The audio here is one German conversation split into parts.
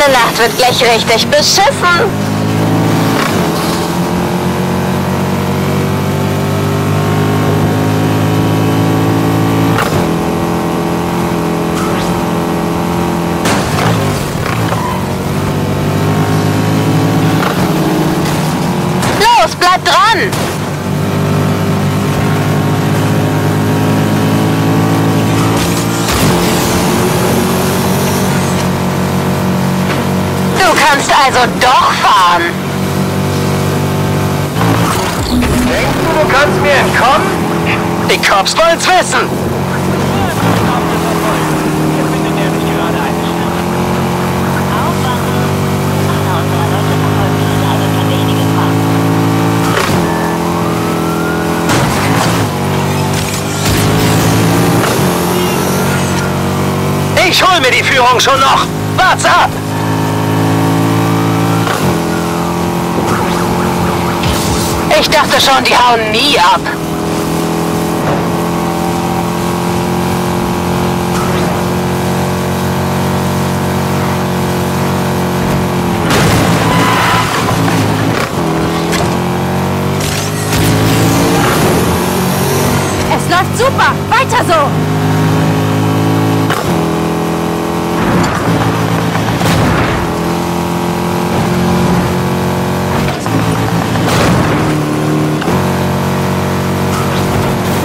Diese Nacht wird gleich richtig beschissen. Los, bleib dran! Du kannst also doch fahren. Denkst du kannst mir entkommen? Die Cops wollen's wissen. Ich hol mir die Führung schon noch. Wart's ab! Ich dachte schon, die hauen nie ab. Es läuft super! Weiter so!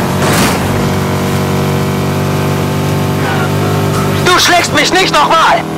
Du schlägst mich nicht nochmal!